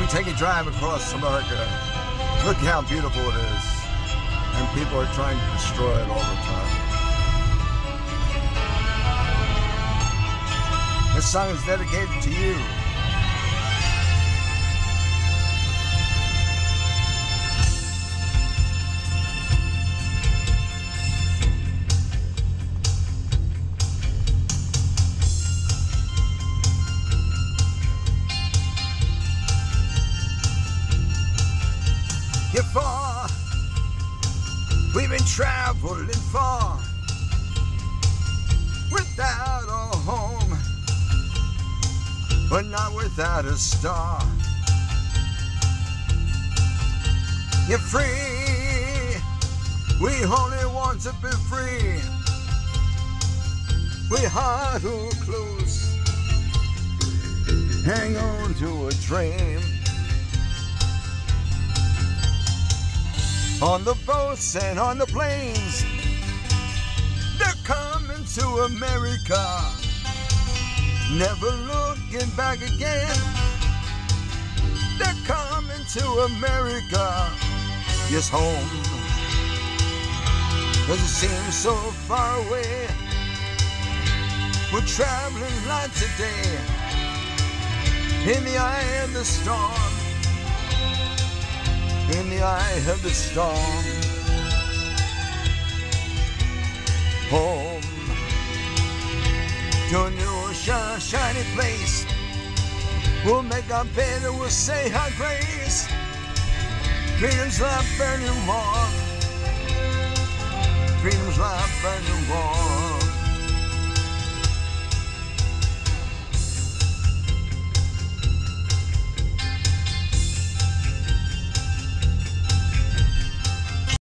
take a drive across America. Look how beautiful it is. And people are trying to destroy it all the time. This song is dedicated to you. You're far, we've been traveling far, without a home, but not without a star. You're free, we only want to be free. We huddle close, hang on to a dream. On the boats and on the planes, they're coming to America, never looking back again. They're coming to America, yes, home, 'cause it seems so far away. We're traveling light today, in the eye of the storm, in the eye of the storm. Home to a new shiny place. We'll make our bed and we'll say our grace. Freedom's light burning warm. Freedom's light burning warm.